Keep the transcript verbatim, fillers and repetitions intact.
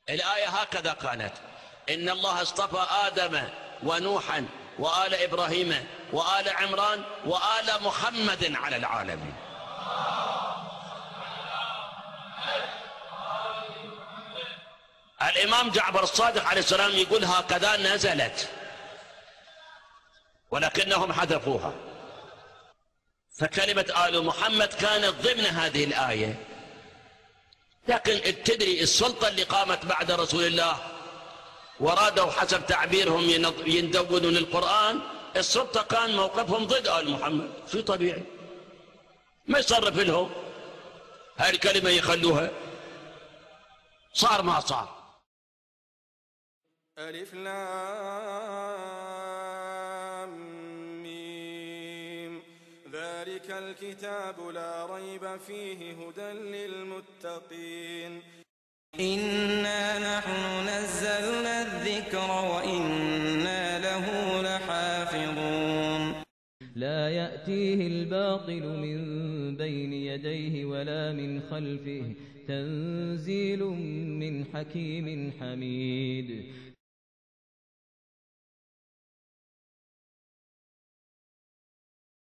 الآية هكذا كانت: إن الله اصطفى آدم ونوحا وآل إبراهيم وآل عمران وآل محمد على العالمين. الإمام جعفر الصادق عليه السلام يقول هكذا نزلت، ولكنهم حذفوها، فكلمة آل محمد كانت ضمن هذه الآية. لكن تدري السلطة اللي قامت بعد رسول الله ورادوا حسب تعبيرهم يندونون القرآن، السلطة كان موقفهم ضد آل محمد، شو طبيعي ما يصرف لهم هاي الكلمة يخلوها، صار ما صار. ألف لام ميم ذلك الكتاب لا ريب فيه هدى للمتقين. إنا نحن نزلنا الذكر وإنا له لحافظون. لا يأتيه الباطل من بين يديه ولا من خلفه تنزيل من حكيم حميد.